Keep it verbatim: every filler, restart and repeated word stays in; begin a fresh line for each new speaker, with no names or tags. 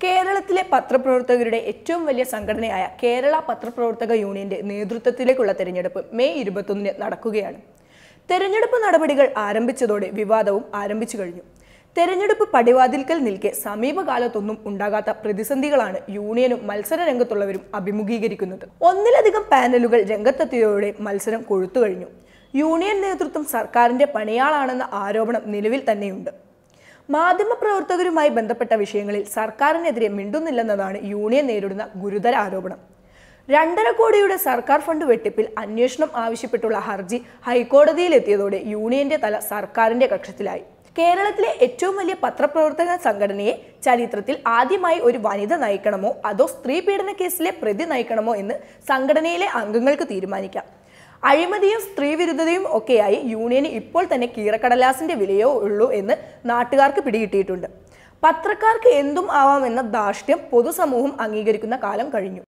കേരളത്തിലെ പത്രപ്രവർത്തകരുടെ ഏറ്റവും വലിയ സംഘടനയായ കേരള പത്രപ്രവർത്തക യൂണിയന്റെ നേതൃത്വത്തിലേക്കുള്ള തെരഞ്ഞെടുപ്പ് മെയ് ഇരുപത്തൊന്നിന് നടക്കുകയാണ്. തെരഞ്ഞെടുപ്പ് നടപടികൾ ആരംഭിച്ചതോടെ വിവാദവും ആരംഭിച്ചു കഴിഞ്ഞു. തെരഞ്ഞെടുപ്പ് പടിവാതിൽക്കൽ നിൽക്കെ സമീപകാലത്തൊന്നും ഉണ്ടാകാത്ത പ്രതിസന്ധികളാണ് യൂണിയനും മത്സര രംഗത്തുള്ളവരും അഭിമുഖീകരിക്കുന്നത്. ഒന്നിലധികം പാനലുകൾ രംഗത്തെത്തിയതോടെ മത്സരം കൊഴുത്തു കഴിഞ്ഞു. യൂണിയൻ നേതൃത്വം സർക്കാരിന്റെ പണിയാളാണെന്ന ആരോപണം നിലവിൽ തന്നെയുണ്ട്. മാധ്യമപ്രവർത്തകരുമായി ബന്ധപ്പെട്ട വിഷയങ്ങളിൽ സർക്കാരിനെതിരെ മിണ്ടുന്നില്ലെന്നതാണ് യൂണിയൻ നേരിടുന്ന ഗുരുതര ആരോപണം. രണ്ടര കോടിയുടെ സർക്കാർ ഫണ്ട് വെട്ടിപ്പിൽ അന്വേഷണം ആവശ്യപ്പെട്ടുള്ള ഹർജി ഹൈക്കോടതിയിലെത്തിയതോടെ യൂണിയന്റെ തല സർക്കാരിന്റെ കക്ഷത്തിലായി. കേരളത്തിലെ ഏറ്റവും വലിയ പത്രപ്രവർത്തക സംഘടനയെ ചരിത്രത്തിൽ ആദ്യമായി ഒരു വനിത നയിക്കണമോ അതോ സ്ത്രീ പീഡന കേസിലെ പ്രതി നയിക്കണമോ എന്ന് സംഘടനയിലെ അംഗങ്ങൾക്ക് തീരുമാനിക്കാം. അഴിമതിയും സ്ത്രീവിരുദ്ധതയും ഒക്കെയായി യൂണിയന് ഇപ്പോൾ തന്നെ കീറക്കടലാസിന്റെ വിലയോ ഉള്ളൂ എന്ന് നാട്ടുകാർക്ക് പിടികിട്ടിയിട്ടുണ്ട്. പത്രക്കാർക്ക് എന്തും ആവാമെന്ന ധാർഷ്ട്യം പൊതുസമൂഹം അംഗീകരിക്കുന്ന കാലം കഴിഞ്ഞു.